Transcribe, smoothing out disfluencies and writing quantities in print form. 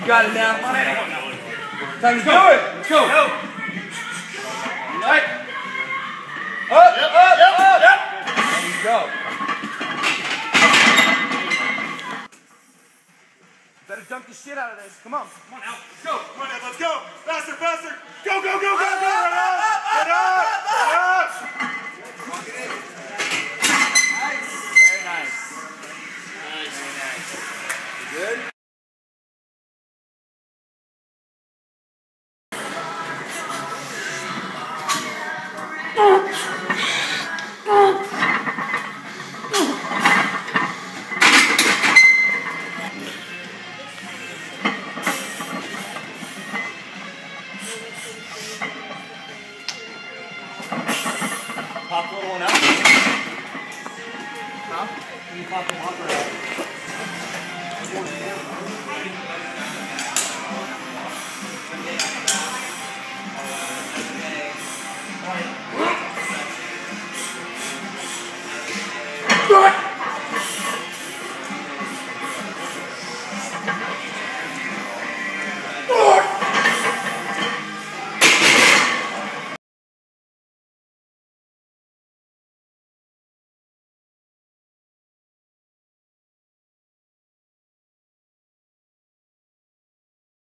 got it now. Time to do it. Let's go. Right. Up. There you go. Better dunk the shit out of this. Come on. Come on now. Let's go. Come on now. Let's go. Faster. Go. Get up. Very nice. You good? Pop a little one out. Huh? Can you pop them up?